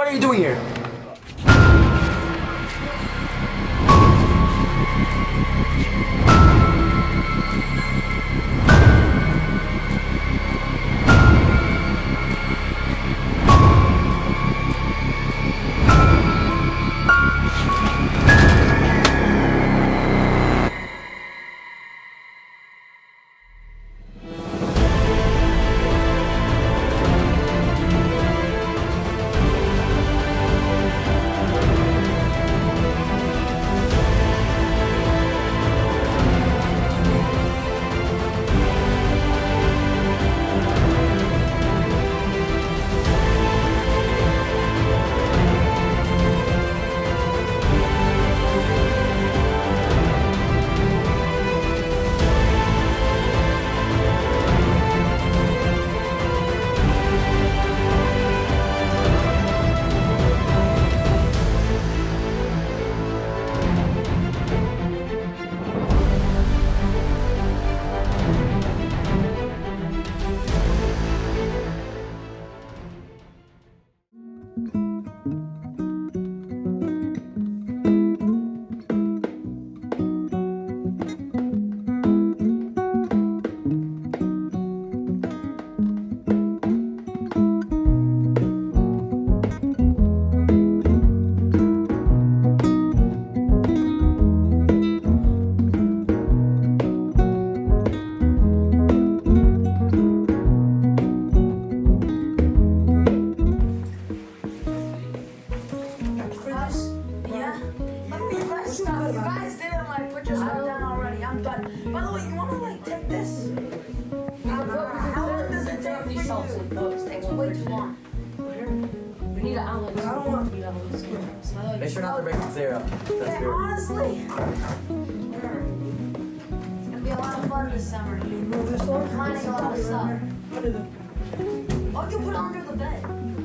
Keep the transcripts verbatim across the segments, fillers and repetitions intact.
are you doing here? Make sure not to break the zero. That's yeah, honestly, it's gonna be a lot of fun this summer. We're planning a lot of stuff. Oh, you can put it under the bed.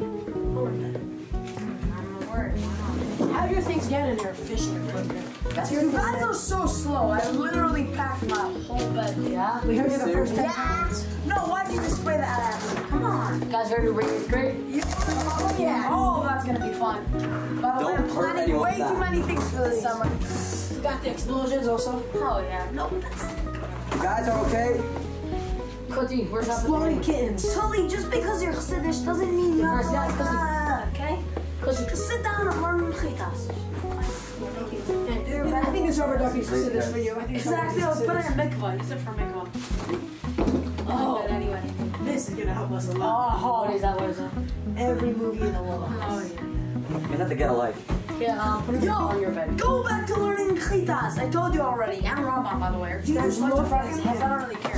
How do your things get in there fishing equipment? You guys are so slow. I literally packed my whole bed. Yeah? We heard you the first time. Yeah. No, why did you just spray that at me? Come on. You guys ready to bring this grade? Oh, yeah. Oh, that's gonna be fun. By the way, I'm planning way too many things for this summer. You got the explosions also? Oh, yeah. No, that's... You guys are okay? Cookie, where's that? Exploding kittens. Tully, just because you're Siddish doesn't mean you have to like that, okay? Just sit down and learn Chitas. I think it's rubber duckies for Siddish for you. I think exactly, let's put it in mikvah. Use it for mikvah. Oh, anyway. This is gonna help us a lot. Oh, what is that? What is that? Every movie in the world. Oh, yeah. You have to get a life. Yeah, um, put it on your bed. Go back to learning Chitas. I told you already. And Rabban, by the way. You guys want to fucking heads? I don't really care.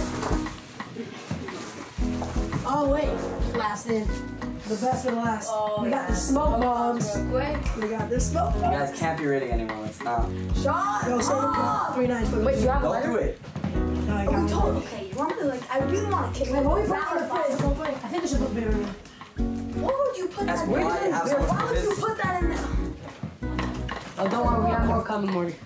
Oh, wait. Last in. The best for the last. Oh, we yeah. got the smoke bombs. Real quick. We got the smoke bombs. You guys can't be reading anymore. Let's stop. Shot! Yo, so Oh! three nines for the Wait, you have a Don't letter? do it. No, I Oh, got we it. told okay, you want me to like, I really want to kick Wait, him. what we put in the fridge? I think we should put beer in there. Why would you put That's that why in I there? have Why some would of you this. put that in there? Oh, don't worry, we have more coming, Morty.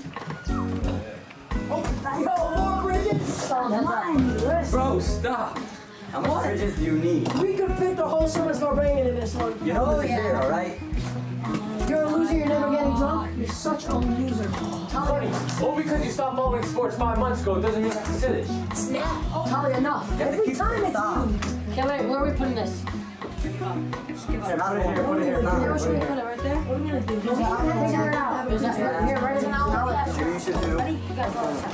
Oh, that, Yo, more fridges? mine, listen. Bro, stop. How much fridges do you need? We could fit the whole summer store bringing in this one. You know Oh, this yeah. is here, alright? You're a loser, you're never getting drunk. You're such a loser. Tony, well, because you stopped following sports five months ago doesn't mean that's Siddish. Snap. Tali, enough. You have to Every keep time it it's stop. you. Okay, wait, where are we putting this? Here, not put it here, put it here, not Where here, should put we it put here. it right there? What are we gonna do? Figure it out. Is that right here, right as an outlet? Sure you should do. Ready? You guys all set.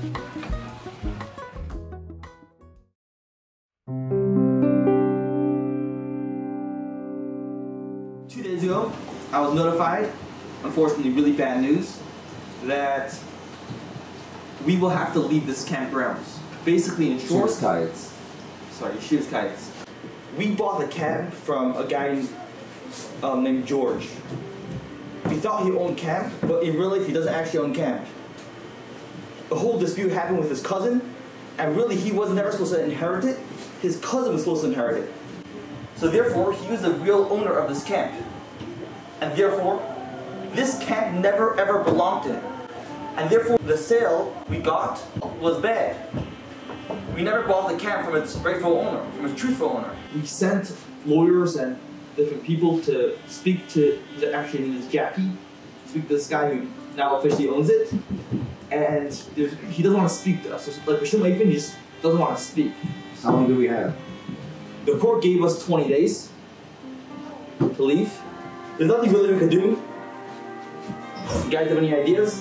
Two days ago, I was notified, unfortunately really bad news, that we will have to leave this campgrounds. Basically, in short, kites. sorry, shoes kites. We bought the camp from a guy um, named George. We thought he owned camp, but in real life he doesn't actually own camp. A whole dispute happened with his cousin, and really he was never supposed to inherit it. His cousin was supposed to inherit it. So therefore, he was the real owner of this camp. And therefore, this camp never ever belonged to him. And therefore, the sale we got was bad. We never bought the camp from its rightful owner, from its truthful owner. We sent lawyers and different people to speak to. He's actually named is Jackie. Speak to this guy who now officially owns it, and there's, he doesn't want to speak to us. So, like Rishon Leifin, he just doesn't want to speak. How long do we have? The court gave us twenty days to leave. There's nothing really we can do. You guys have any ideas?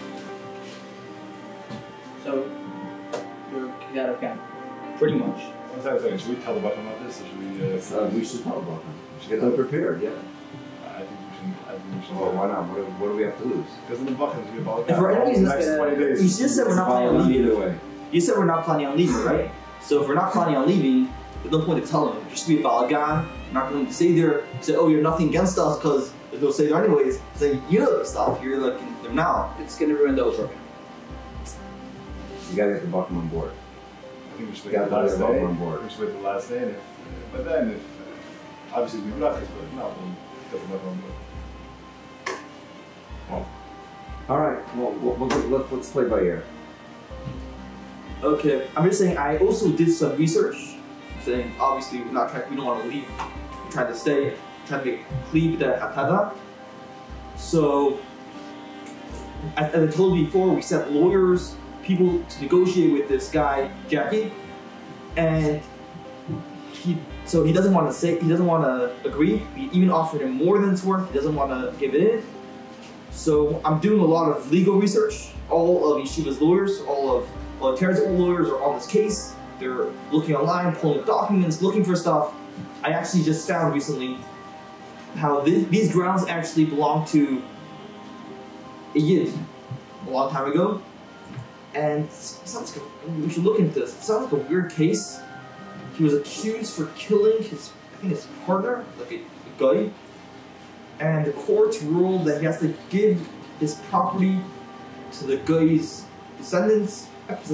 So, you're kicked out of camp. Pretty much. What's that thing? Should we tell the button about this, or should we? Uh, Uh, we should talk about them. We should get them prepared, yeah. I think we should. I think we should. Well, why not? What do, what do we have to lose? Because in the buttons we about If for any reason, next twenty days. you just said we're not planning on Well, leaving. either way. You said we're not planning on leaving, right? So if we're not planning on leaving, there's no point to tell them. Just be a balagan. We're not going to stay there. Say, oh, you're nothing against us because there's no stay there anyways. Say, you know this stuff. You're like in them now. It's gonna ruin the whole program. You gotta get the Buckham on board. I think we should We wait gotta the last put them day. on board. We should wait the last day, and if, but then if uh, obviously we block it, but if not, we'll get them up on board. All right. Well, we'll, we'll let, let's play by ear. Okay, I'm just saying I also did some research, saying obviously we're not trying, we don't want to leave, we're trying to stay, trying to make cleave the hatada. So, as, as I told you before, we sent lawyers, people to negotiate with this guy Jackie, and he so he doesn't want to say he doesn't want to agree. We even offered him more than it's worth. He doesn't want to give it in. So I'm doing a lot of legal research. All of Yeshiva's lawyers, all of Well, the Terrence lawyers are on this case. They're looking online, pulling up documents, looking for stuff. I actually just found recently how th these grounds actually belong to a Yid a long time ago. And it sounds like a, we should look into this. It sounds like a weird case. He was accused for killing his, I think his partner, like a, a guy. And the courts ruled that he has to give his property to the guy's descendants.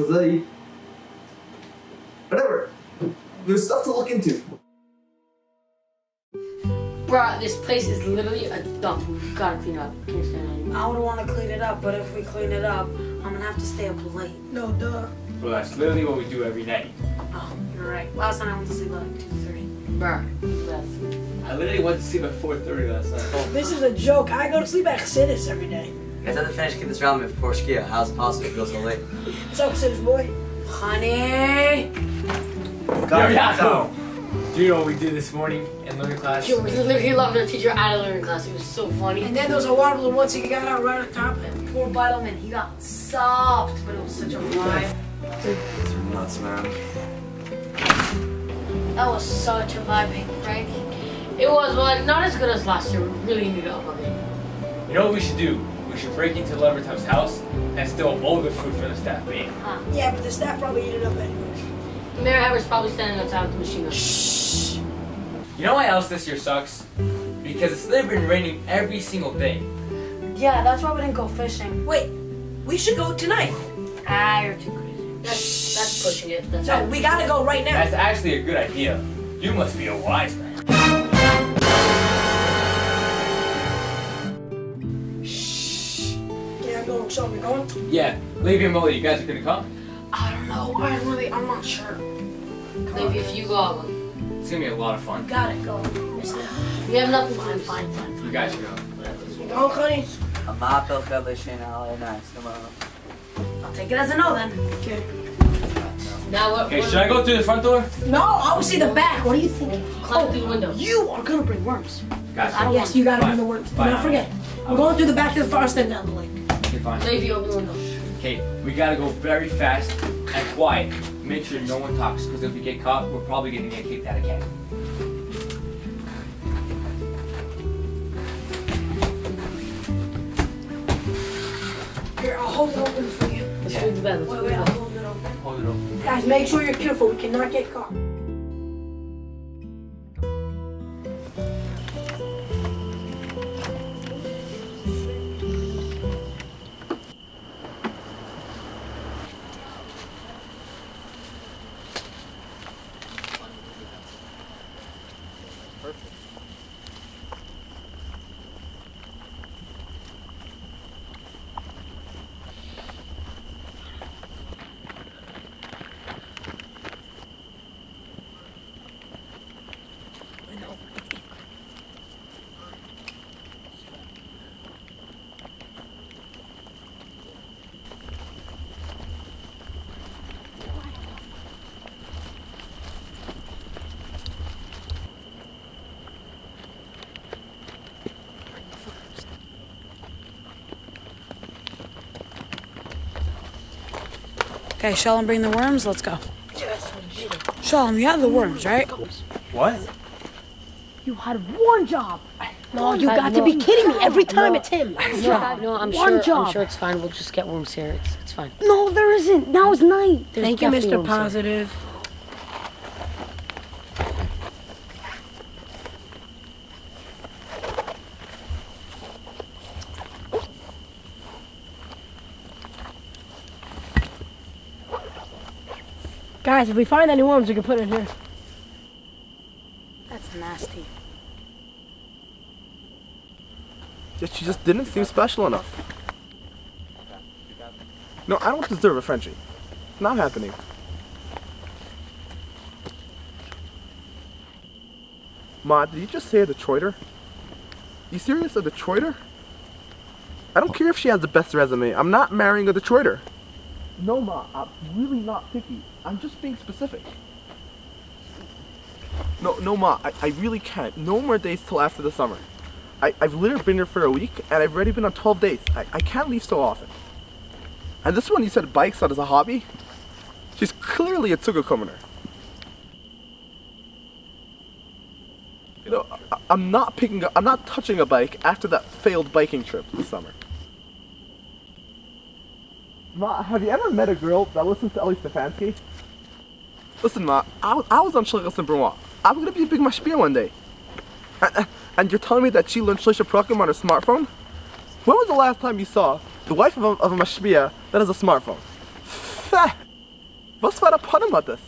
Whatever. There's stuff to look into. Bruh, this place is literally a dump. We gotta clean up. Can't stand it anymore. I would want to clean it up, but if we clean it up, I'm gonna have to stay up late. No, duh. Well, that's literally what we do every night. Oh, you're right. Last night I went to sleep at like two thirty. Bruh, left. I literally went to sleep at four thirty last night. This is a joke. I go to sleep at Chassidus every day. You guys have to finish keep this ramen before Shkia. How's it possible you feel so late? What's up, Chassidus boy? Honey! Yo, Yaakov! Do you know what we did this morning in learning class? Yo, we literally loved our teacher out of learning class. It was so funny. And then there was a water balloon once he got out right on top of it. Poor Beidelman, he got sopped, but it was such a vibe. It's nuts, man. That was such a vibe, right? It was, well, not as good as last year. We really needed to up our game. You know what we should do? We should break into Leverton's house and steal all the food from the staff band. Huh. Yeah, but the staff probably ate it up anyways. Mayor Everett's probably standing outside with the machine gun. Shh. You know why else this year sucks? Because it's literally been raining every single day. Yeah, that's why we didn't go fishing. Wait, we should go tonight. Ah, you're too crazy. That's, that's pushing it. That's So we gotta go right now. That's actually a good idea. You must be a wise man. Yeah, go. So we going? Yeah, Levy and Molly, you guys are gonna come? I don't know. I really, I'm not sure. Maybe if you go, I'll go. It's gonna be a lot of fun. Gotta go. If you have nothing, fine, fine, fine. You guys should go. Go, honey. I'll take it as a no then. Okay. Now what? Okay, what should I go through the front door? No, I will see the back. What are you thinking? Climb through the window. You are gonna bring worms. Gotcha. I don't Yes, you gotta Fine. bring the worms. Do Fine. not forget. We're going through the back to the forest and down the lake. Okay, fine. Levy, open the window. Okay, we gotta go very fast and quiet. Make sure no one talks, because if we get caught, we're probably gonna get kicked out of camp. Here, I'll hold it open for you. Let's Yeah. move the bed. Let's Wait, move wait, the I'll bed. hold it open. Hold it open. Guys, make sure you're careful. We cannot get caught. Okay, Sheldon, bring the worms. Let's go. Sheldon, you have the worms, right? What? You had one job. No, you got to be kidding me. Every time it's him. No, no, I'm One sure. job. I'm sure it's fine. We'll just get worms here. It's it's fine. No, there isn't. Now it's night. There's Thank you, definitely Mister worms here. Positive. Guys, if we find any worms, we can put it in here. That's nasty. She just didn't seem special enough. No, I don't deserve a Frenchie. It's not happening. Ma, did you just say a Detroiter? You serious, a Detroiter? I don't care if she has the best resume. I'm not marrying a Detroiter. No, Ma, I'm really not picky. I'm just being specific. No, no, Ma, I, I really can't. No more days till after the summer. I, I've literally been here for a week, and I've already been on twelve days. I, I can't leave so often. And this one, you said bikes out as a hobby? She's clearly a Tsugakuminer. You know, I, I'm not picking up, I'm not touching a bike after that failed biking trip this summer. Ma, have you ever met a girl that listens to Ellie Stefanski? Listen, Ma, I, was- I was on Shlichus and Brunois. I was gonna be a big mashpia one day. And, and you're telling me that she learned Shlisha Prakim on her smartphone? When was the last time you saw the wife of a, of a mashpia that has a smartphone? What's that upon about this?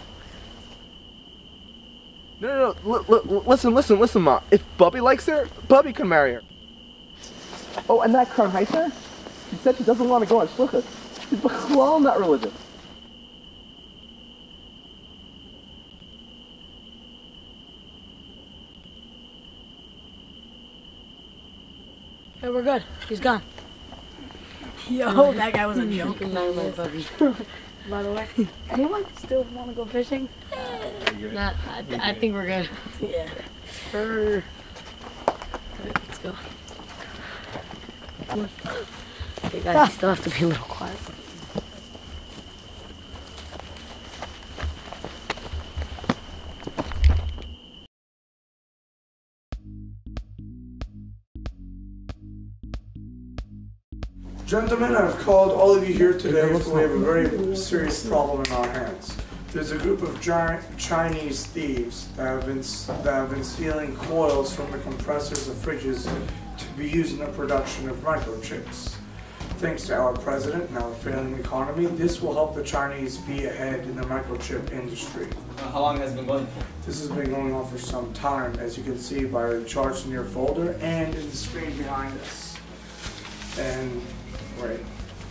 No, no, no, l- l- listen, listen, listen, Ma. If Bubby likes her, Bubby can marry her. Oh, and that Karnheiter? She said she doesn't want to go on Shlichus. She's bechlal in that religion. Hey, we're good. He's gone. Yo, that guy was a joke. Good night, my Bubby. By the way, anyone still want to go fishing? Nah, I, I think we're good. Yeah. Sure. Let's go. Okay, guys, you still have to be a little quiet. Gentlemen, I've called all of you here today because we have a very serious problem in our hands. There's a group of giant Chinese thieves that have been that have been stealing coils from the compressors of fridges to be used in the production of microchips. Thanks to our president and our failing economy, this will help the Chinese be ahead in the microchip industry. Uh, how long has it been going for? This has been going on for some time, as you can see by the charts in your folder and in the screen behind us. And wait.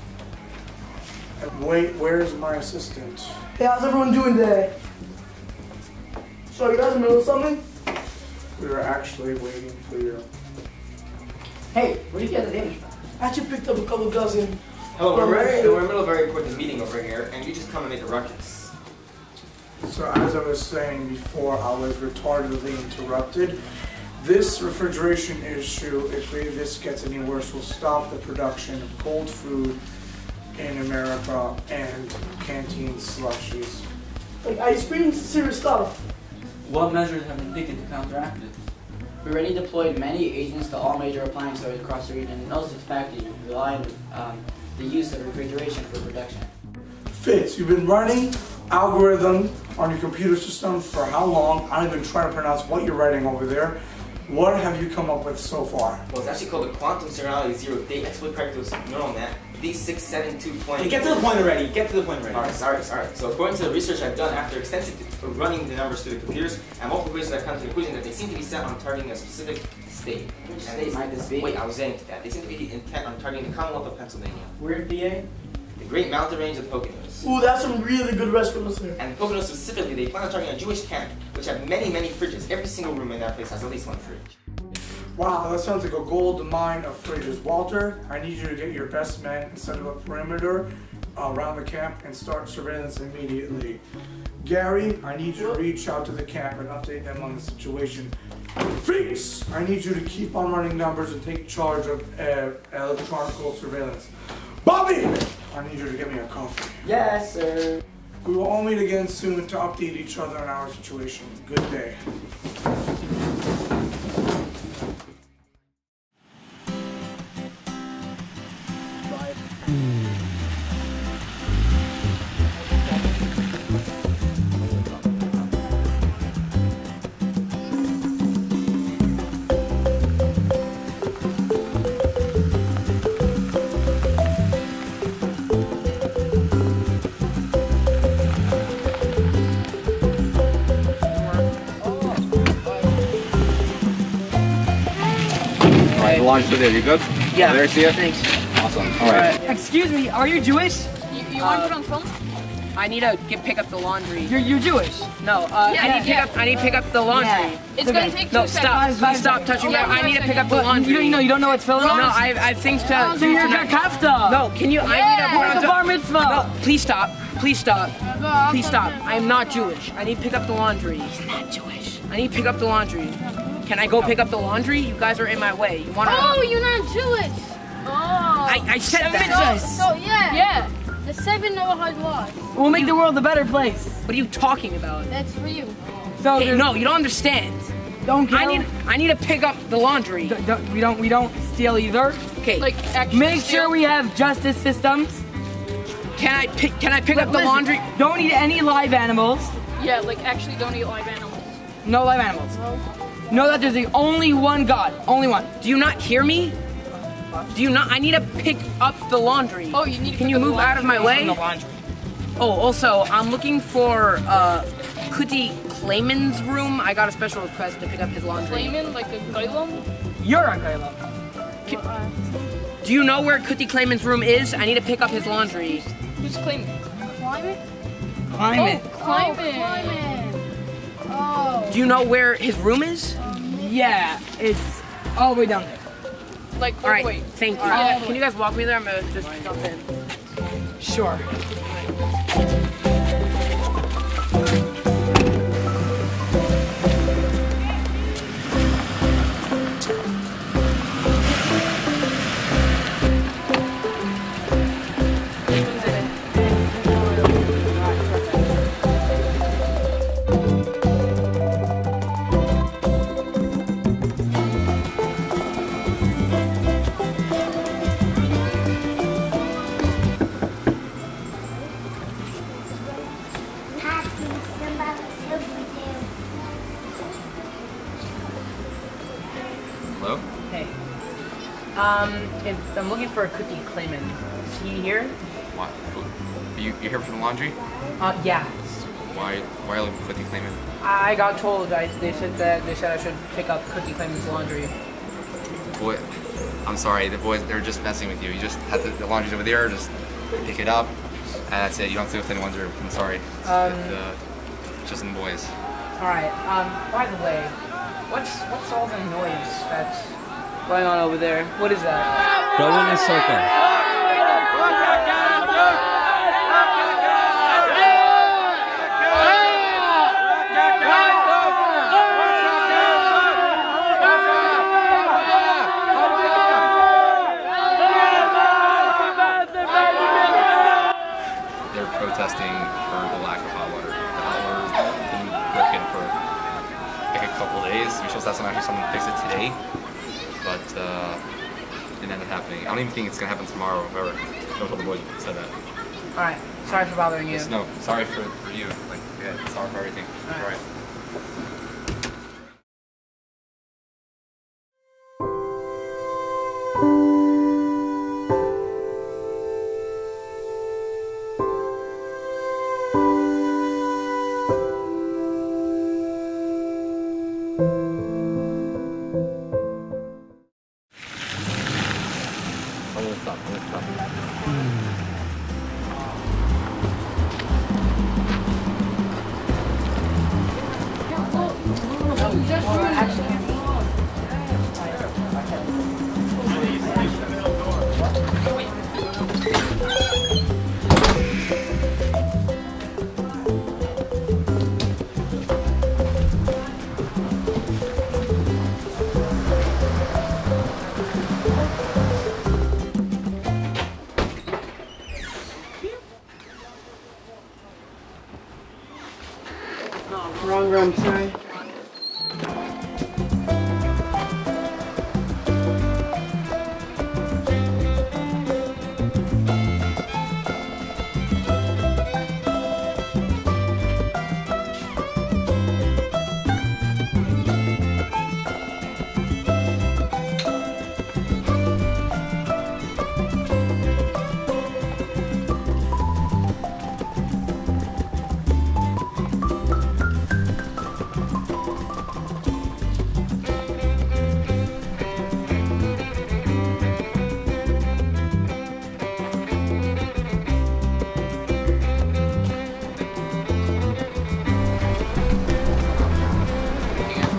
And wait, where's my assistant? Hey, how's everyone doing today? So you guys in the middle of something? We were actually waiting for you. Hey, where do you get the Danish from? I actually picked up a couple dozen. Hello, we're, very, we're in the middle of a very important meeting over here, and you just come and make a ruckus. So as I was saying before, I was retardedly interrupted. This refrigeration issue, if this gets any worse, will stop the production of cold food in America and canteen slushies. Like ice cream, serious stuff. What measures have been taken to counteract it? We already deployed many agents to all major appliance stores across the region, and most of the factories rely on um, the use of refrigeration for production. Fitz, you've been running algorithms on your computer system for how long? I don't even try to pronounce what you're writing over there. What have you come up with so far? Well, it's actually called the Quantum Seriality Zero Day Exploit Practice Neural Net D six seven two point. Hey, get to the point already. Get to the point already. Alright, sorry, sorry. So according to the research I've done after extensive running the numbers through the computers and multiple equations, I've come to the conclusion that they seem to be set on targeting a specific state. Which state might this be? Wait, I was saying that. They seem to be intent on targeting the Commonwealth of Pennsylvania. We're in P A? The Great Mountain Range of the Poconos. Ooh, that's some really good restaurants there. And the Poconos specifically, they plan on targeting a Jewish camp, which have many, many fridges. Every single room in that place has at least one fridge. Wow, that sounds like a gold mine of fridges. Walter, I need you to get your best men and set up a perimeter around the camp and start surveillance immediately. Gary, I need you to reach out to the camp and update them on the situation. Fitz, I need you to keep on running numbers and take charge of uh, electronic surveillance. Bobby, I need you to get me a coffee. Yes, sir. We will all meet again soon to update each other on our situation. Good day. Alright, the launch video, you good? Yeah. Oh, there, see it? Thanks. Awesome. Alright. Excuse me, are you Jewish? You, you want to put on film? I need to get pick up the laundry. You're you're Jewish? No. Uh, Yeah, I need yeah, to pick yeah. up. I need to pick up the laundry. Yeah. It's gonna take No, two stop. seconds. Please stop touching Okay, that. I one need to pick second. up the What, laundry. you don't know- you don't know what's filling? No, I have, I have things to. Oh, do so you're tonight. kafta. No, can you? I Yeah. need to put on Like a bar mitzvah. No, please stop. Please stop. I'll Please come stop. down. I am not Jewish. I need to pick up the laundry. He's not Jewish. I need to pick up the laundry. Can I go pick up the laundry? You guys are in my way. You wanna? Oh, you're not Jewish. Oh. I, I said Seven that. mitzvahs. So, yeah. Yeah. The seven Noahide laws. We'll make the world a better place. What are you talking about? That's for you. So hey, no, you don't understand. Don't I need I need to pick up the laundry. We don't we don't steal either. Okay. Like actually Make steal? sure we have justice systems. Can I pick can I pick up the laundry? Don't eat any live animals. Yeah, like actually don't eat live animals. No live animals. Know that there's the only one God. Only one. Do you not hear me? Do you not? I need to pick up the laundry. Oh, you need to Can pick you up the move out of my laundry. way? The laundry. Oh, also, I'm looking for uh, Kuti Clayman's room. I got a special request to pick up his laundry. Clayman, like a Gailam? You're a Gailam. Do you know where Kuti Clayman's room is? I need to pick up his laundry. Who's Clayman? Climate? Climate. Oh, Climate. Climate. Oh. Do you know where his room is? Yeah, it's all the way down there. Like, all right, wait. thank you. All right. Can you guys walk me there? I'm gonna just jump in. Sure. Hello? Hey. Um, if I'm looking for a Kuti Clayman. Is he here? What? You, you're here for the laundry? Uh, yeah. Why, why are you looking for the claimant? I got told. I, they said that they said I should pick up Kuti Clayman's laundry. Boy, I'm sorry, the boys, they're just messing with you. You just have to, the laundry's over there, just pick it up, and that's it. You don't have to go to anyone's room. I'm sorry. Um, It, uh, it's just in the boys. All right. Um, by the way, what's what's all the noise that's going on over there? What is that? Go in a circle. They're protesting for the lack of hot water. The hot water's been broken for like a couple days. We're supposed to have some, actually someone fix it today, but uh, it ended up happening. I don't even think it's gonna happen tomorrow. However, don't tell the boys who said that. All right. Sorry for bothering you. Just no, sorry for, for you. Like, yeah, sorry for everything. All right. I'm gonna stop. I'm gonna stop.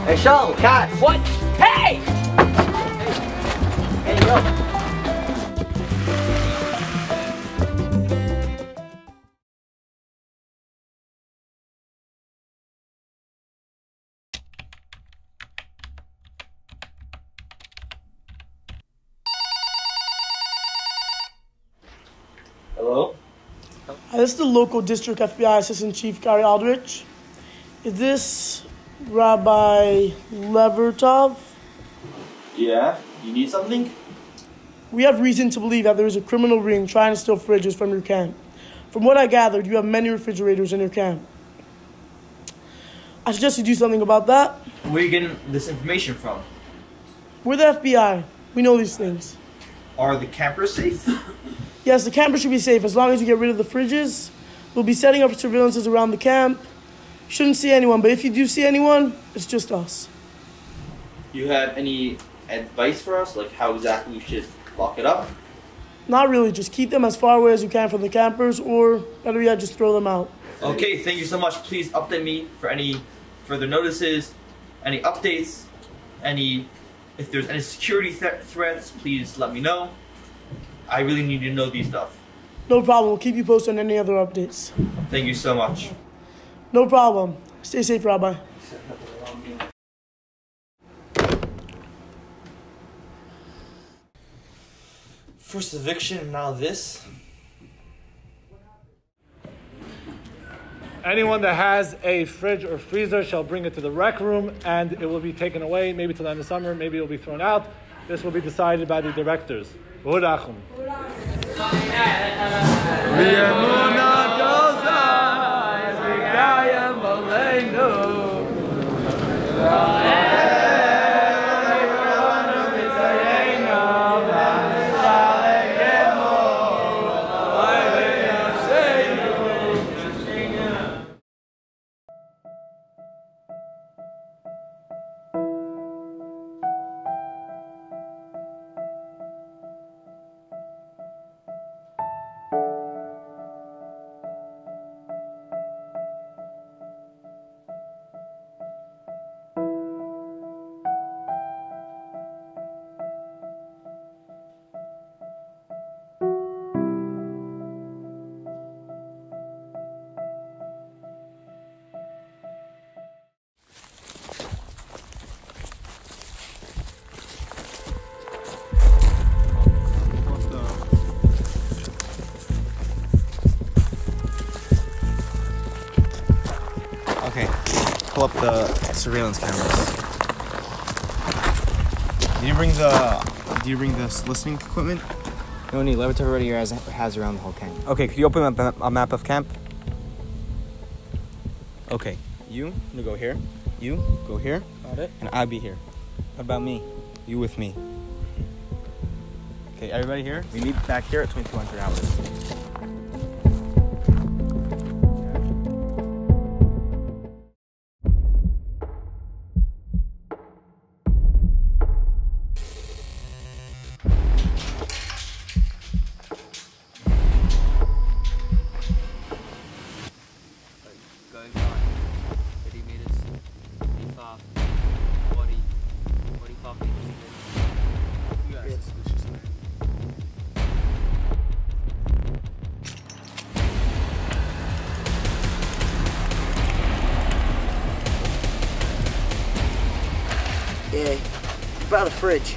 Hey, Sean, cat. What? Hey! Hey, yo. Hello? Hi, this is the local district F B I Assistant Chief Gary Aldrich. Is this Rabbi Levertov? Yeah? You need something? We have reason to believe that there is a criminal ring trying to steal fridges from your camp. From what I gathered, you have many refrigerators in your camp. I suggest you do something about that. Where are you getting this information from? We're the F B I. We know these things. Are the campers safe? Yes, the campers should be safe as long as you get rid of the fridges. We'll be setting up surveillances around the camp. You shouldn't see anyone, but if you do see anyone, it's just us. You have any advice for us, like how exactly we should lock it up? Not really, just keep them as far away as you can from the campers, or better yet, just throw them out. Okay, thank you so much. Please update me for any further notices, any updates, any, if there's any security th threats, please let me know. I really need to know these stuff. No problem, we'll keep you posted on any other updates. Thank you so much. No problem. Stay safe, Rabbi. First eviction, now this. Anyone that has a fridge or freezer shall bring it to the rec room and it will be taken away, maybe till the end of summer, maybe it will be thrown out. This will be decided by the directors. V'hudachum. Okay, pull up the surveillance cameras. Do you bring the Do you bring the listening equipment? No need. Levitt already has has around the whole camp. Okay, could you open a, a map of camp? Okay, you you go here. You go here. Got it. And I'll be here. What about me? You with me. Okay, everybody here. We meet back here at twenty-two hundred hours. Yeah, about a fridge.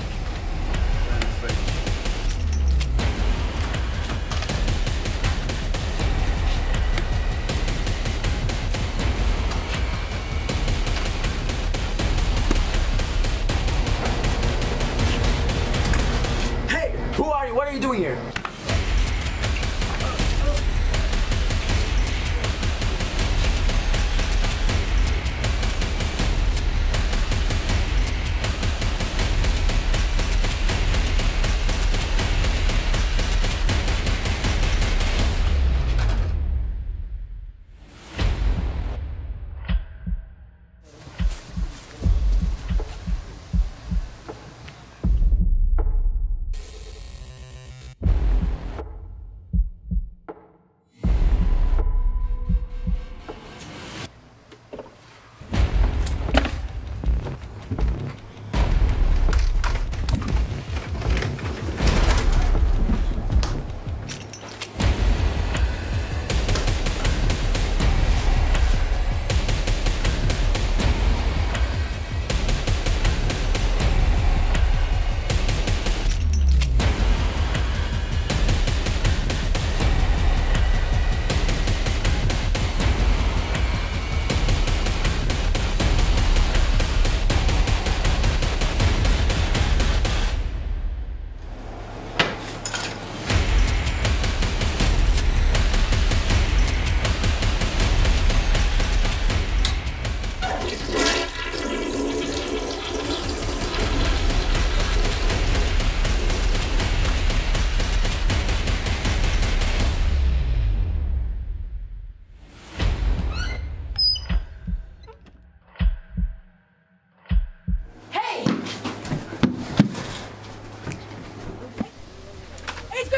Hey, who are you? What are you doing here?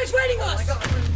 is waiting us!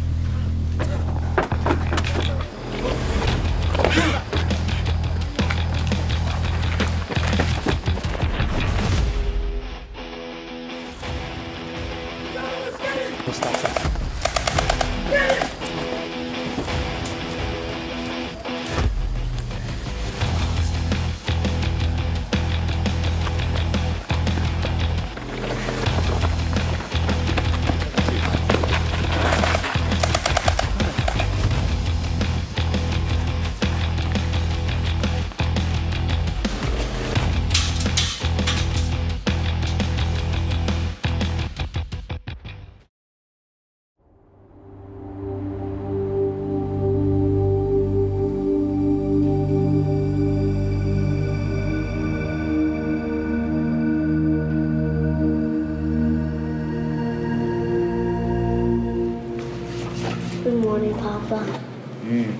Good morning, Papa. Mm.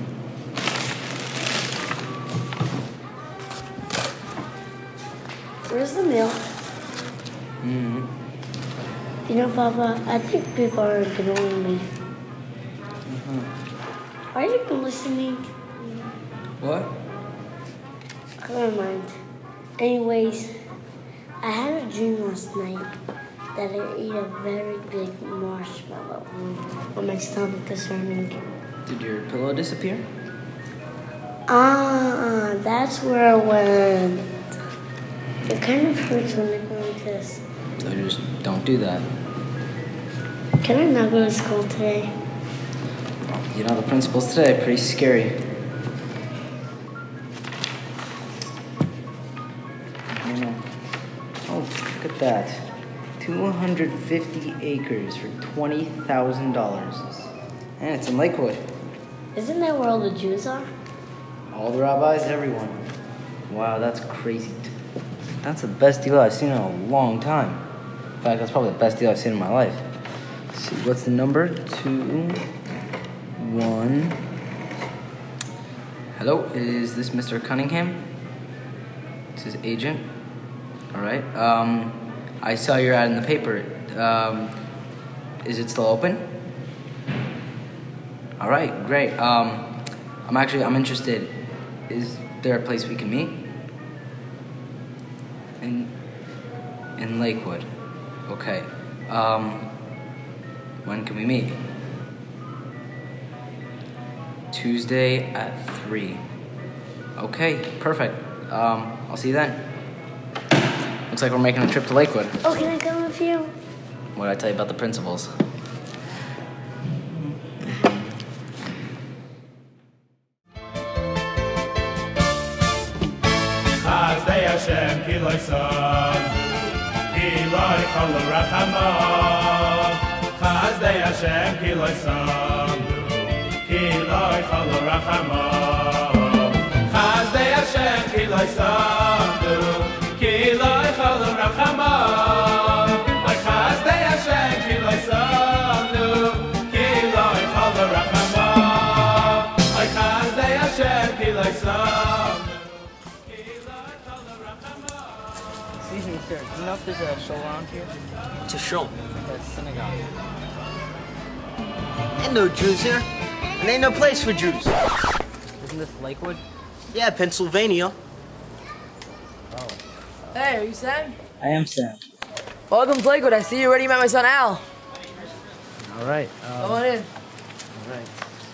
Where's the milk? Mm. You know, Papa, I think people are ignoring me. Mm-hmm. Are you even listening? What? Never mind. Anyways, I had a dream last night that I ate a very big marshmallow on my stomach this morning. Did your pillow disappear? Ah, that's where I went. It kind of hurts when I go like this. So just don't do that. Can I not go to school today? You know, the principal's today pretty scary. I know. Oh, look at that. two hundred fifty acres for twenty thousand dollars. And it's in Lakewood. Isn't that where all the Jews are? All the rabbis, everyone. Wow, that's crazy. That's the best deal I've seen in a long time. In fact, that's probably the best deal I've seen in my life. Let's see, what's the number? Two, one. Hello, is this Mister Cunningham? This is agent. All right. Um, I saw your ad in the paper. Um, is it still open? All right, great. Um, I'm actually I'm interested. Is there a place we can meet? In in Lakewood. Okay. Um, when can we meet? Tuesday at three. Okay, perfect. Um, I'll see you then. Looks like we're making a trip to Lakewood. Oh, can I come with you? What did I tell you about the principals? Chazdei Hashem ki lo yisod, ki lo yichol l'rachamot. Chazdei Hashem ki lo yisod, ki lo yichol l'rachamot. Chazdei Hashem ki lo yisod, ki lo yichol l'rachamot. Chazdei Hashem ki lo yisod, ki lo yichol l'rachamot. Chazdei Hashem ki lo yisod. Excuse me, sir. Do you know if there's a shul around here? It's a shul. Like a synagogue. Ain't no Jews here. And ain't no place for Jews. Isn't this Lakewood? Yeah, Pennsylvania. Oh. Hey, are you Sam? I am Sam. Welcome to Lakewood. I see you already met my son Al. All right. Um, Go on in. All right.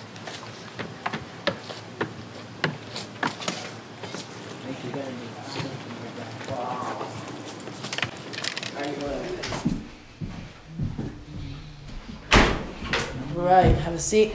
Thank you very much. All right, have a seat.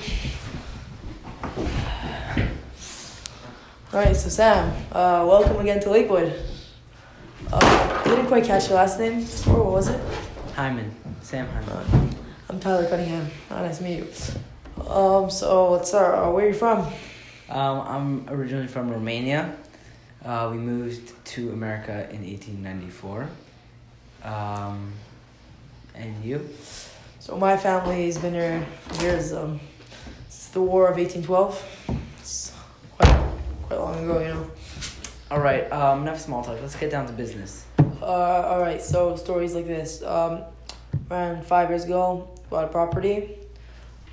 All right, so Sam, uh, welcome again to Lakewood. Uh, I didn't quite catch your last name before. What was it? Hyman. Sam Hyman. Uh, I'm Tyler Cunningham. Oh, nice to meet you. Um, so let's start. Uh, where are you from? Um, I'm originally from Romania. Uh, we moved to America in eighteen ninety-four. Um, and you? So my family's been here for years. Um, it's the War of eighteen twelve. It's quite, quite long ago, you know. All right, um, enough small talk. Let's get down to business. Uh, all right. So stories like this. Um, around five years ago, bought a property.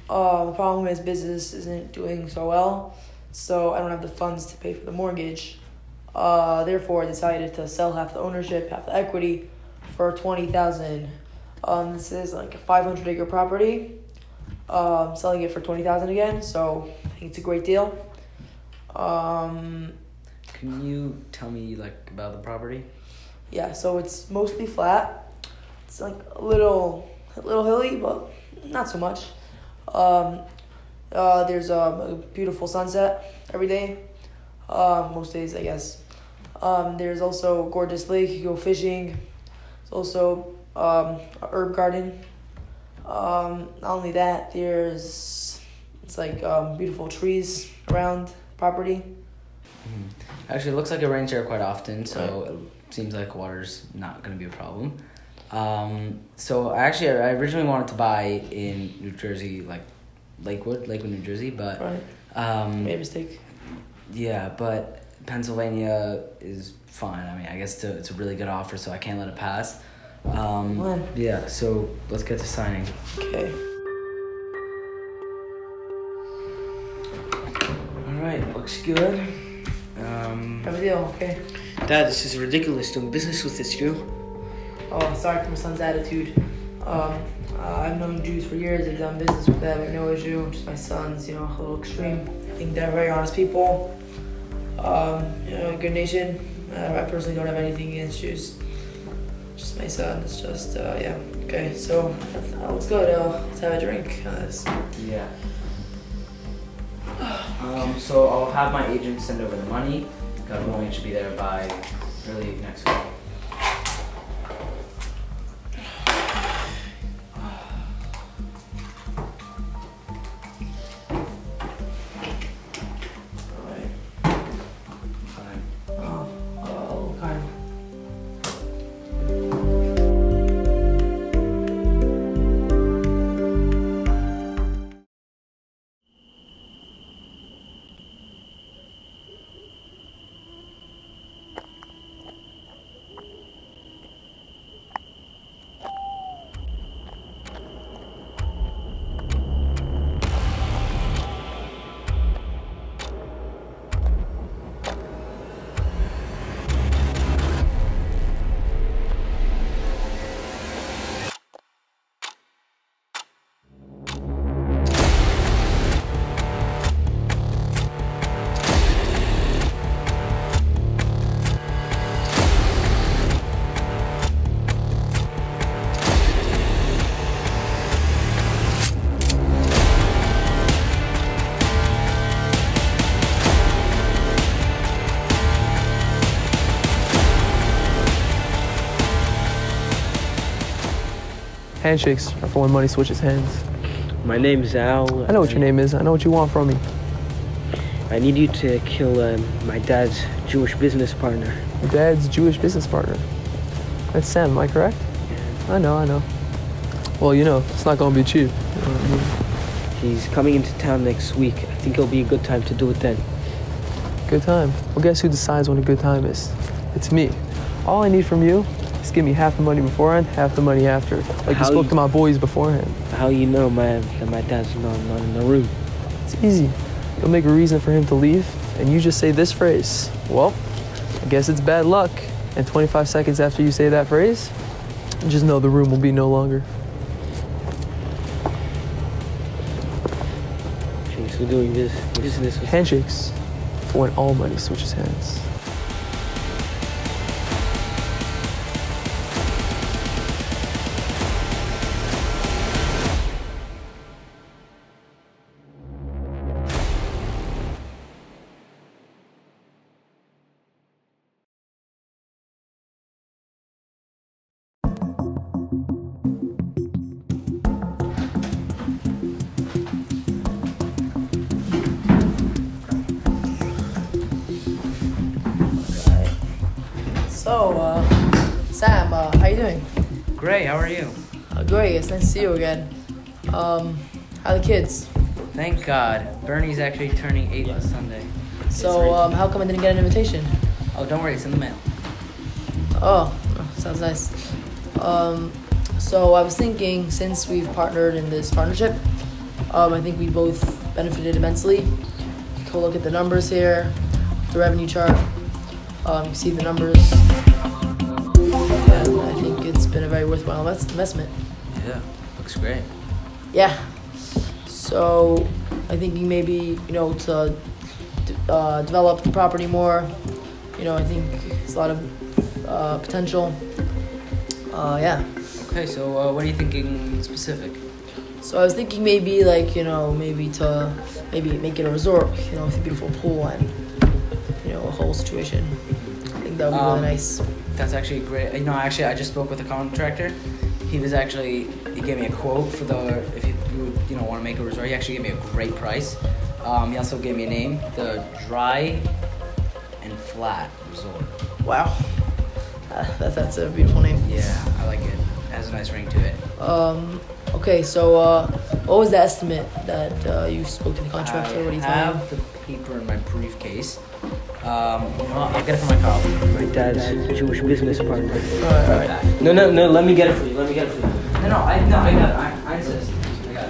Uh, the problem is business isn't doing so well, so I don't have the funds to pay for the mortgage. Uh, therefore, I decided to sell half the ownership, half the equity, for twenty thousand. Um, this is like a five hundred acre property. Um, selling it for twenty thousand again, so I think it's a great deal. Um, Can you tell me like about the property? Yeah, so it's mostly flat. It's like a little, a little hilly, but not so much. Um, uh, there's um, a beautiful sunset every day. Um, most days, I guess. Um, there's also a gorgeous lake. You go fishing. There's also um, a herb garden. Um, not only that, there's it's like um, beautiful trees around the property. Mm-hmm. Actually, it looks like it rains here quite often, so right. It seems like water's not going to be a problem. Um, so actually, I originally wanted to buy in New Jersey, like Lakewood, Lakewood, New Jersey, but right. um, made a mistake. Yeah, but Pennsylvania is fine. I mean, I guess it's a, it's a really good offer, so I can't let it pass. Um, When? Yeah, so let's get to signing. Okay. All right, looks good. Um, Have a deal, okay. Dad, this is ridiculous doing business with this Jew. Oh, sorry for my son's attitude. Um, uh, I've known Jews for years. I've done business with them. I have no issue. Just my son's, you know, a little extreme. I think they're very honest people. Um, you know, good nation. Uh, I personally don't have anything against Jews. Just my son. It's just, uh, yeah. Okay, so that looks good. Uh, let's have a drink. Uh, this. Yeah. Um, so I'll have my agent send over the money. God willing, it should be there by early next week. Handshakes are for when money switches hands. My name's Al. I know what your name is. I know what you want from me. I need you to kill um, my dad's Jewish business partner. Your dad's Jewish business partner? That's Sam, am I correct? Yeah. I know, I know. Well, you know, it's not going to be cheap. You know what I mean? He's coming into town next week. I think it'll be a good time to do it then. Good time? Well, guess who decides when a good time is? It's me. All I need from you is give me half the money beforehand, half the money after. Like How you spoke you, to my boys beforehand. How you know my, that my dad's not, not in the room? It's easy. You'll make a reason for him to leave, and you just say this phrase. Well, I guess it's bad luck. And twenty-five seconds after you say that phrase, just know the room will be no longer. Okay, so doing this business with handshakes for when all money switches hands. So, uh, Sam, uh, how you doing? Great, how are you? Uh, great, it's nice to see you again. Um, how are the kids? Thank God. Bernie's actually turning eight last Sunday. So, um, how come I didn't get an invitation? Oh, don't worry, it's in the mail. Oh, sounds nice. Um, so I was thinking, since we've partnered in this partnership, Um, I think we both benefited immensely. You can look at the numbers here, the revenue chart. Um, you can see the numbers. And I think it's been a very worthwhile investment. Yeah, looks great. Yeah. So I think maybe, you know, to uh, develop the property more, you know, I think there's a lot of uh, potential. Uh, yeah. Okay, so uh, what are you thinking specific? So I was thinking maybe like, you know, maybe to maybe make it a resort, you know, with a beautiful pool and, you know, a whole situation. I think that would be Um, really nice. That's actually great. You know, actually, I just spoke with a contractor. He was actually, he gave me a quote for the, if you, you, you know, want to make a resort, he actually gave me a great price. Um, he also gave me a name, the Dry and Flat Resort. Wow. Uh, that, that's a beautiful name. Yeah, I like it. It has a nice ring to it. Um, okay, so uh, what was the estimate that uh, you spoke to the contractor? I What do you have the paper in my briefcase. Um, you know what? I'll get it from my car. My dad's Jewish business partner. Alright, alright. No, no, no. Let me get it for you. Let me get it for you. No, no, I, no, I got it. I, I insist. I got it.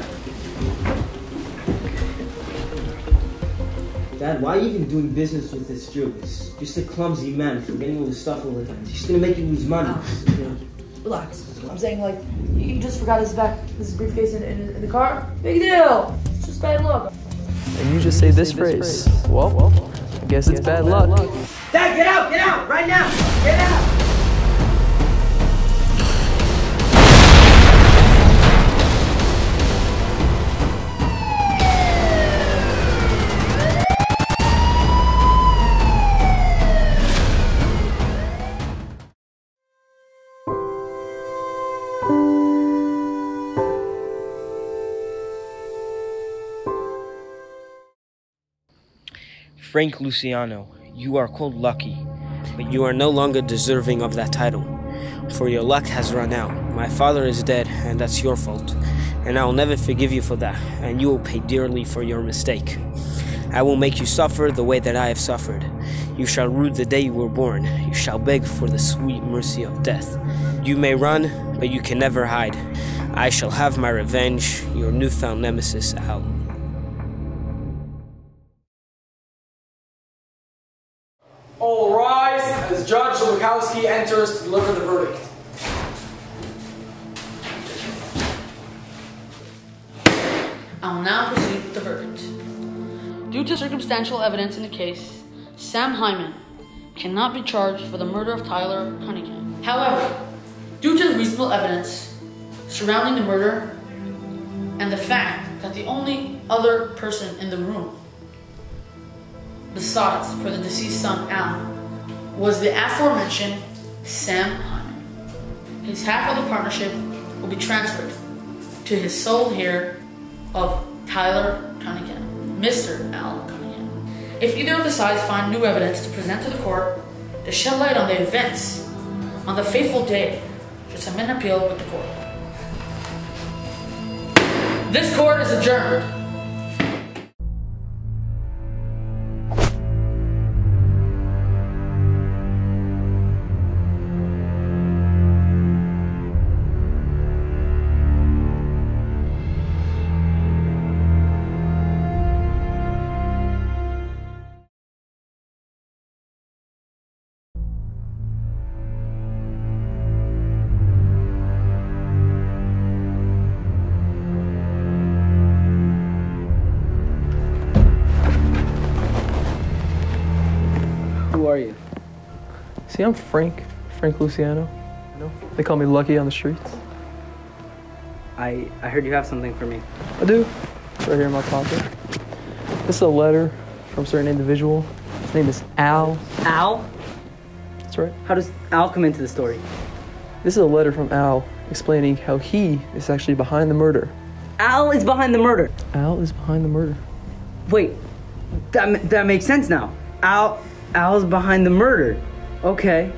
Dad, why are you even doing business with this Jew? He's just a clumsy man, forgetting all his stuff all the time. He's just gonna make you lose money. You know? Relax. I'm saying like, he just forgot his back, his briefcase in, in, in the car. Big deal. It's just bad luck. And you just say this phrase. Well, I guess it's bad luck. Dad, get out! Get out! Right now! Get out! Frank Luciano, you are called lucky, but you are no longer deserving of that title, for your luck has run out. My father is dead, and that's your fault, and I will never forgive you for that, and you will pay dearly for your mistake. I will make you suffer the way that I have suffered. You shall rue the day you were born. You shall beg for the sweet mercy of death. You may run, but you can never hide. I shall have my revenge, your newfound nemesis, Al. All rise as Judge Lukowski enters to deliver the verdict. I will now proceed with the verdict. Due to circumstantial evidence in the case, Sam Hyman cannot be charged for the murder of Tyler Cunningham. However, due to the reasonable evidence surrounding the murder and the fact that the only other person in the room besides for the deceased son Al was the aforementioned Sam Hyman, his half of the partnership will be transferred to his sole heir of Tyler Cunningham, Mister Al Cunningham. If either of the sides find new evidence to present to the court to shed light on the events on the fateful day, should submit an appeal with the court. This court is adjourned. Who are you? See, I'm Frank. Frank Luciano. You know, they call me Lucky on the streets. I I heard you have something for me. I do. It's right here in my pocket. This is a letter from a certain individual. His name is Al. Al? That's right. How does Al come into the story? This is a letter from Al explaining how he is actually behind the murder. Al is behind the murder. Al is behind the murder. Wait, that ma- that makes sense now. Al Al's behind the murder. Okay.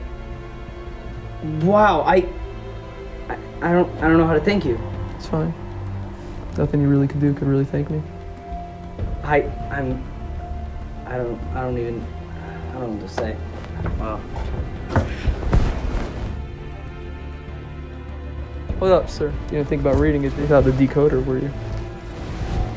Wow, I, I I don't I don't know how to thank you. It's fine. Nothing you really could do could really thank me. I I'm I don't I don't even I don't know what to say. Wow. Hold up, sir. You didn't think about reading it without the decoder, were you?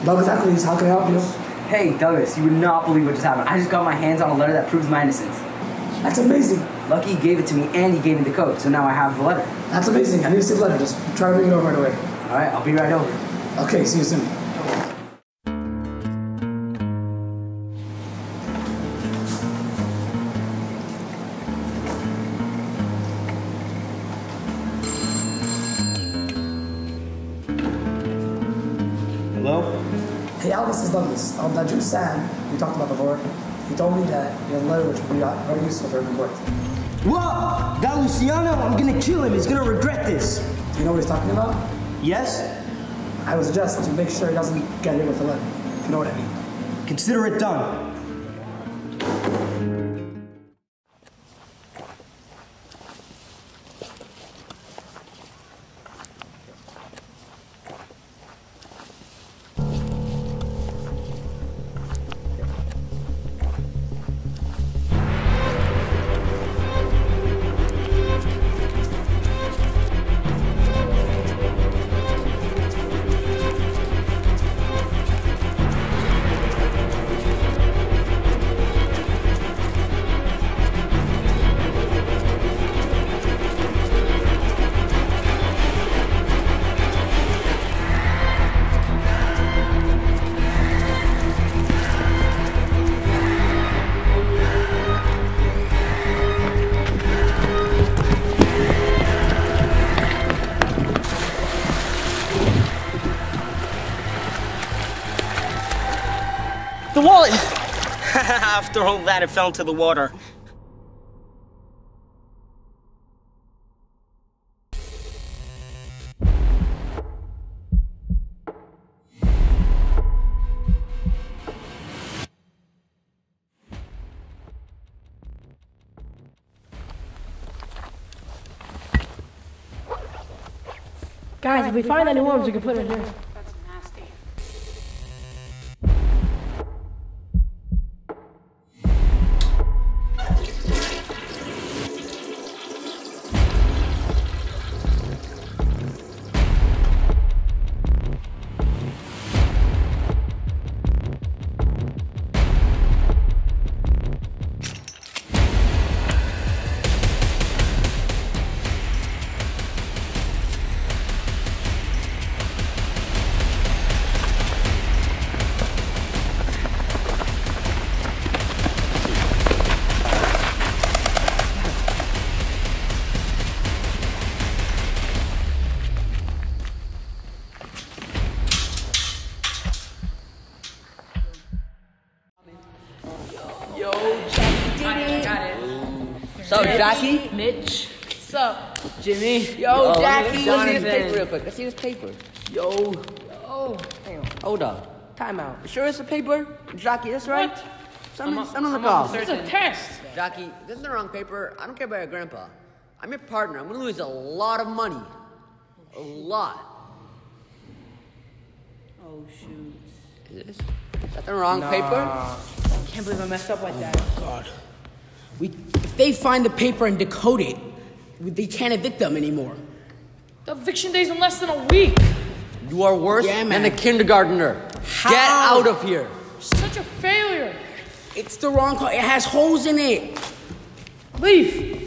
Douglas Ackley's, how can I help you? Hey, Douglas, you would not believe what just happened. I just got my hands on a letter that proves my innocence. That's amazing. Lucky gave it to me, and he gave me the code, so now I have the letter. That's amazing. I need to see the letter. Just try to bring it over right away. All right, I'll be right over. Okay, see you soon. Hello? Hey, Al, this is Douglas. Um, that Jew Sam we talked about before, he told me that he had a letter which would be uh, very useful for him in court. What? That Luciano? I'm gonna kill him. He's gonna regret this. Do you know what he's talking about? Yes? I would suggest to make sure he doesn't get hit with the letter, if you know what I mean. Consider it done. The wallet! After all that, it fell into the water. Guys, if we find any worms, we can put it in here. That's nasty. Yo, Jackie. I got it. So, Jackie? Mitch. What's up? Jimmy. Yo, Jackie. Let's see this paper real quick. Let's see this paper. Yo. Oh. Hang on. Hold up. Time out. You sure it's a paper? Jackie, that's right? What? Something, I'm a- something look I'm off. almost certain. It's a test. Jackie, this is the wrong paper. I don't care about your grandpa. I'm your partner. I'm gonna lose a lot of money. A lot. Oh, shoot. Is this? Is that the wrong Nah. paper? I can't believe I messed up like that. God. We, if they find the paper and decode it, they can't evict them anymore. The eviction day's in less than a week. You are worse Yeah, than man. the kindergartner. How? Get out of here. Such a failure. It's the wrong card. It has holes in it. Leave.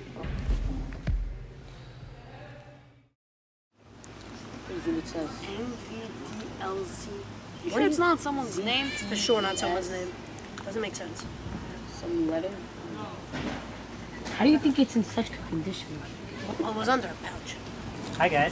It says M V D L Z. You What sure do it's you- not someone's name? It's for sure not someone's name. Doesn't make sense. Some letter. How do you think it's in such good condition? Well, it was under a pouch. Hi guys.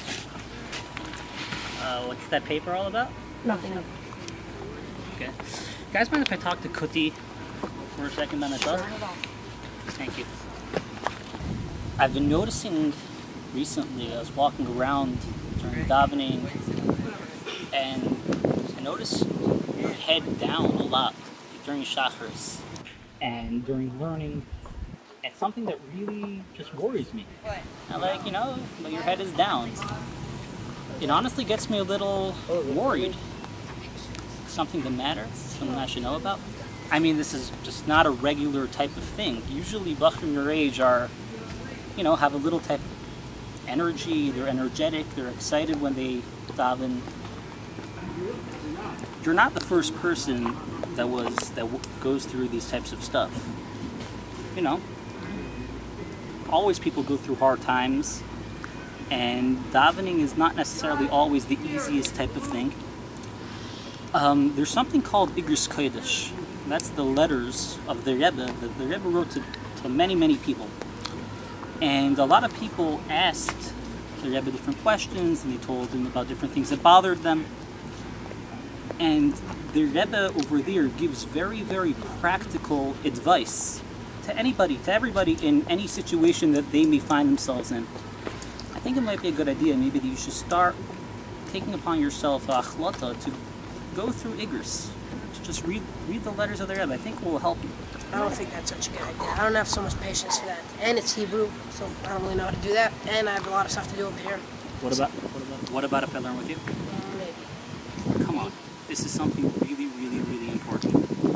Uh, what's that paper all about? Nothing. Okay. Guys, mind if I talk to Kuti for a second by myself? Thank you. I've been noticing recently, I was walking around during davening, and I noticed your head down a lot during Shacharis and during learning. It's something that really just worries me. I like, you know, your head is down. It honestly gets me a little worried. Something the matter? Something I should know about? I mean, this is just not a regular type of thing. Usually, Bachrim your age are, you know, have a little type of energy. They're energetic. They're excited when they daven. you're not the first person that was that w goes through these types of stuff. You know, always people go through hard times, and davening is not necessarily always the easiest type of thing. Um, there's something called Igros Kodesh. That's the letters of the Rebbe that the Rebbe wrote to, to many, many people. And a lot of people asked the Rebbe different questions, and they told him about different things that bothered them. And the Rebbe over there gives very, very practical advice to anybody, to everybody in any situation that they may find themselves in. I think it might be a good idea, maybe that you should start taking upon yourself a achlata to go through Igros, to just read read the letters of the Rebbe. I think it will help you. I don't think that's such a good idea. I don't have so much patience for that. And it's Hebrew, so I don't really know how to do that. And I have a lot of stuff to do over here. What about what about what about if I learn with you? Maybe. Come on, this is something really, really, really important.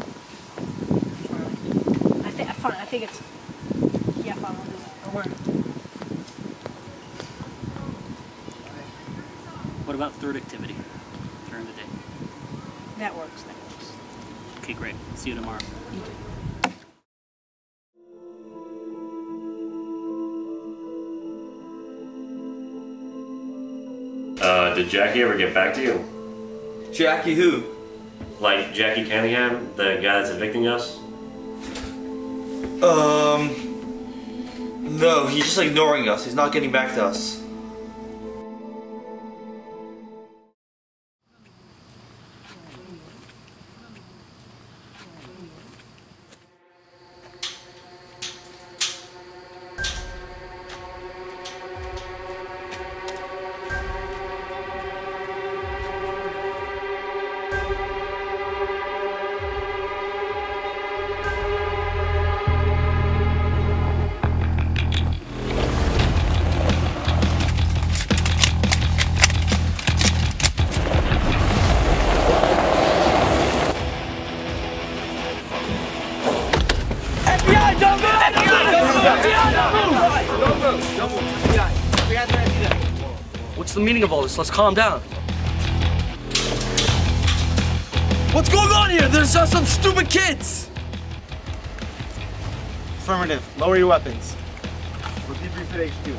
I think fine. I think it's yeah. Fine. I'll do it. I'll learn. What about third activity during the day? That works. That works. Okay, great. See you tomorrow. You too. Uh, did Jackie ever get back to you? Jackie who? Like Jackie Cunningham, the guy that's evicting us? Um, no, he's just ignoring us. He's not getting back to us. What's the meaning of all this? Let's calm down. What's going on here? There's uh, some stupid kids! Affirmative. Lower your weapons. We'll debrief at H Q.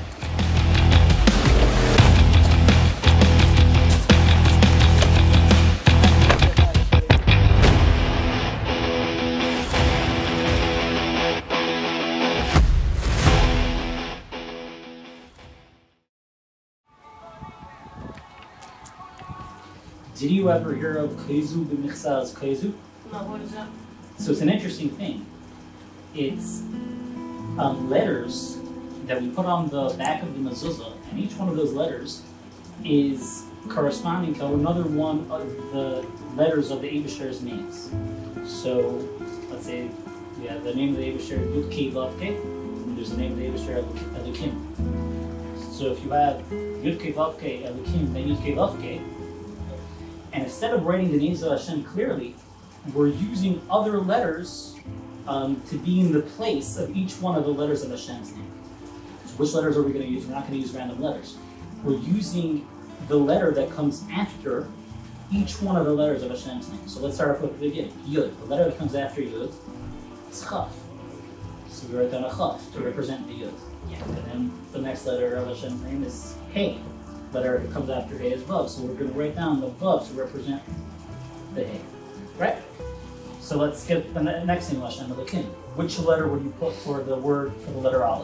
Did you ever hear of Kaizu b'michsaz Kaizu? No, what is that? So it's an interesting thing. It's um, letters that we put on the back of the mezuzah, and each one of those letters is corresponding to another one of the letters of the Eibishter's names. So let's say we have the name of the Eibishter Yud Kei Vav Kei, and there's the name of the Eibishter Elokim. So if you have Yud Kei Vav Kei Elokim, then Yud Kei Vav Kei. And instead of writing the names of Hashem clearly, we're using other letters um, to be in the place of each one of the letters of Hashem's name. So which letters are we going to use? We're not going to use random letters. We're using the letter that comes after each one of the letters of Hashem's name. So let's start off with the beginning. Yud. The letter that comes after Yud is Chaf. So we write down a Chaf to represent the Yud. And then the next letter of Hashem's name is Hey. Letter that comes after Hey is Vav. So we're going to write down the Vav to represent the Hey. Right? So let's get the next thing, Hashem Elokim. Which letter would you put for the word for the letter Aleph?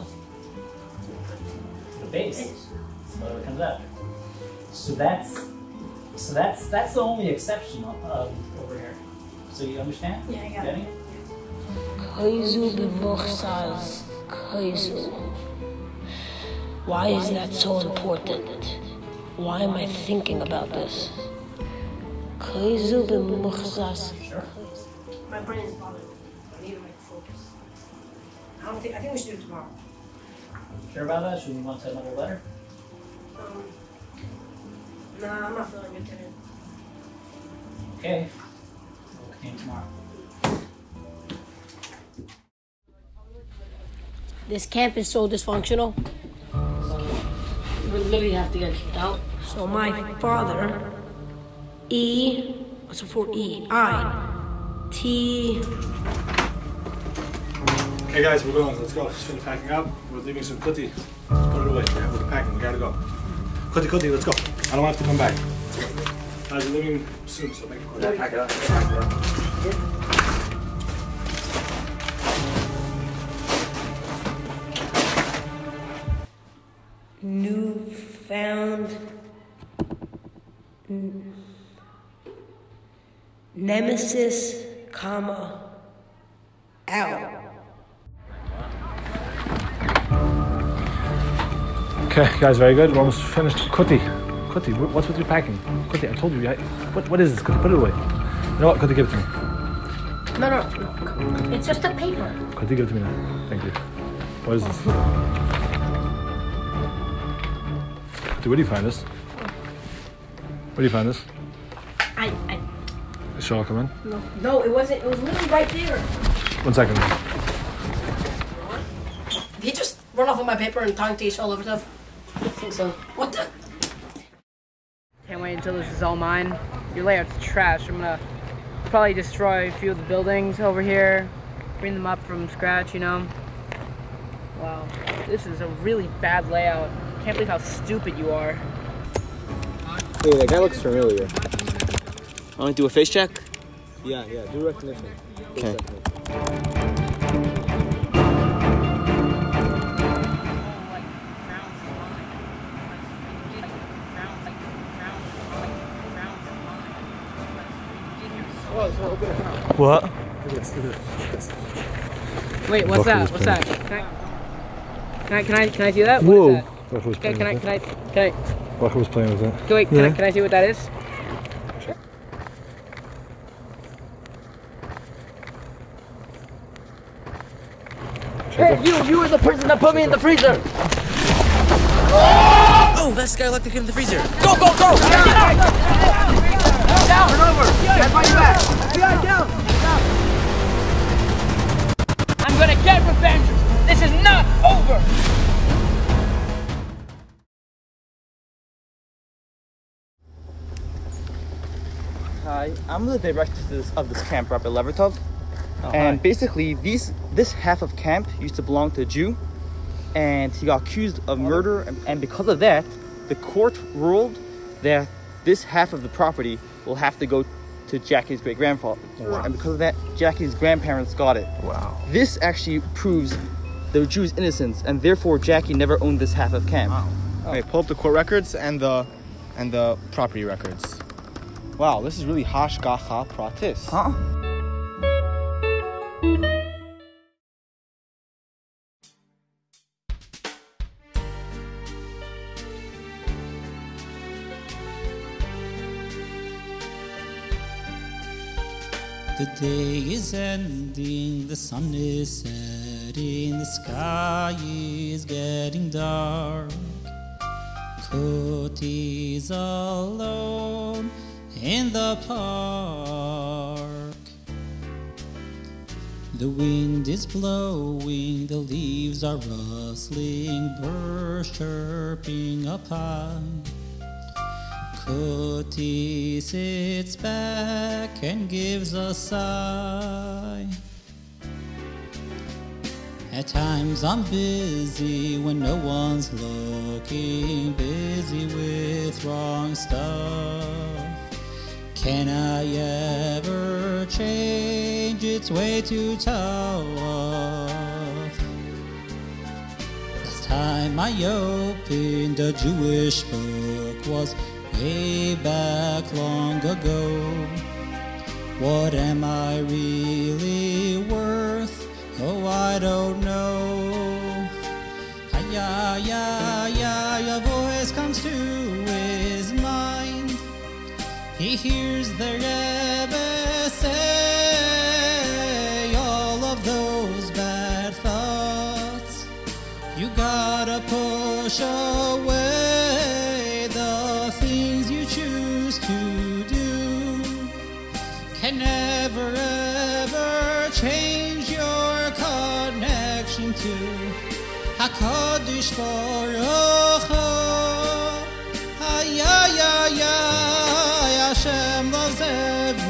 The base. The letter that comes after. So that's so that's that's the only exception of over here. So you understand? Yeah, I got Getting it. it? Kaizu b'mochsaz kaizu. Why is that so important? Why am I thinking about this? Kaizu b'mochsaz. Sure. My brain is bothered. I need to make focus. I don't think. I think we should do it tomorrow. Sure about that? Should we move on to another letter? Um, nah, I'm not feeling good today. Okay. We'll continue tomorrow. This camp is so dysfunctional. We literally have to get kicked out. So my father, E What's before E? I. T. Okay, guys, we're going. Let's go. Just finish packing up. We're leaving some kuti. Let's put it away. Yeah, we're packing. We gotta go. Kuti, kuti, let's go. I don't want to come back. Guys, we're leaving soon, so make it quick. Pack it up. Pack it up. Newfound n- Nemesis, comma, out. Okay, guys, very good. We're almost finished. Kuti, kuti, wh- what's with your packing? Kuti, I told you. I, what, what is this? Kuti, put it away. You know what? Kuti, give it to me. No, no, no. It's just a paper. Kuti, give it to me now. Thank you. What is this? Kuti, where do you find this? Where do you find this? I, I. Shall I come in? No, no, it wasn't. It was literally right there. One second. Did he just run off with my paper and tongue taste all over stuff? I don't think so. What the? Can't wait until this is all mine. Your layout's trash. I'm gonna probably destroy a few of the buildings over here, bring them up from scratch, you know? Wow, this is a really bad layout. Can't believe how stupid you are. Hey, that guy looks familiar. I want to do a face check? Yeah, yeah, do recognition. Okay. What? Wait, what's that? What's that? Can I, can I, can I, can I see that? What Whoa. is that? Walker was Okay, playing can I, with can I, it. can I, Walker was playing with it. okay, wait, can, Yeah. I, can I see what that is? Hey, you, you were the person that put me in the freezer! Oh, that's the guy who left the kid in the freezer. Go, go, go! Down! Turn over! Stand by your back! F B I down! I'm gonna get revenge! This is not over! Hi, I'm the director of this, of this camp, Rabbi Levertov. Oh, and hi. basically, these this half of camp used to belong to a Jew, and he got accused of murder, and, and because of that, the court ruled that this half of the property will have to go to Jackie's great-grandfather. Wow. And because of that, Jackie's grandparents got it. Wow. This actually proves the Jew's innocence, and therefore Jackie never owned this half of camp. Wow. Okay, pull up the court records and the and the property records. Wow, this is really hashgacha pratis. Huh? The day is ending, the sun is setting, the sky is getting dark. Cody's alone in the park. The wind is blowing, the leaves are rustling, birds chirping up high. Cootie sits back and gives a sigh. At times I'm busy when no one's looking, busy with wrong stuff. Can I ever change? It's way too tough. Last time I opened a Jewish book was way back long ago. What am I really worth? Oh, I don't know. Ya, ya, ya, a voice comes to his mind. He hears the Rebbe say all of those bad thoughts. You gotta push away the things you choose to do. Can never ever change your connection to HaKadosh Baruch Hu. Ay, ay, ay, ay, Hashem loves everyone.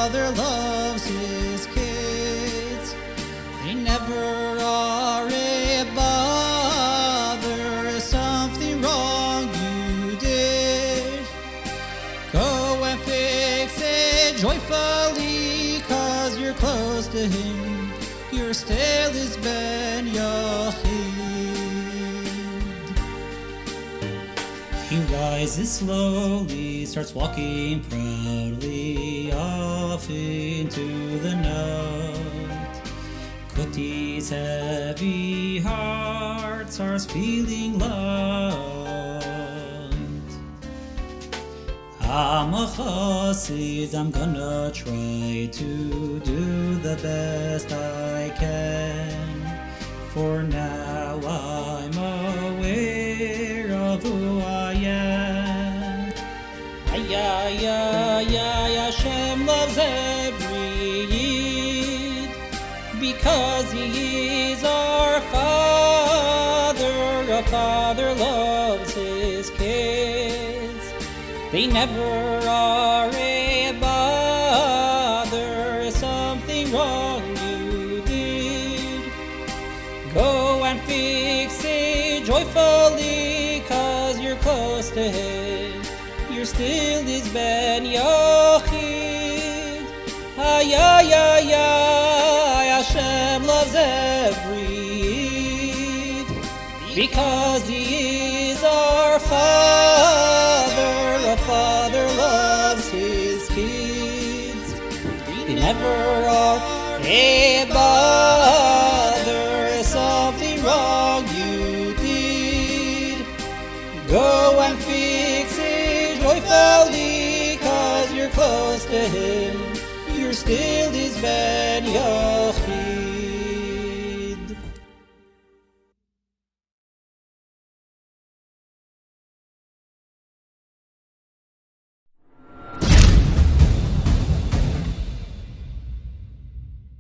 father loves his kids. They never are a bother. Something wrong you did, go and fix it joyfully, cause you're close to him. You're still his Ben Yochid. He rises slowly, starts walking proudly off into the night. Kuti's heavy heart starts feeling light. I'm a chassid, I'm gonna try to do the best I can. For now I'm aware of who I am. Ay, ay, ay, ay, Hashem loves every Yid, because he is our Father. A father loves his kids. They never are a bother. Something wrong you did, go and fix it joyfully, cause you're close to him. You're still his Ben Yochid. Ay, ay, ay, ay, Hashem loves every Yid, because he is our Father. A father loves his kids. They never are a bother. Something wrong you did, go and fix it joyfully, cause you're close to him. You're still his Ben Yochid.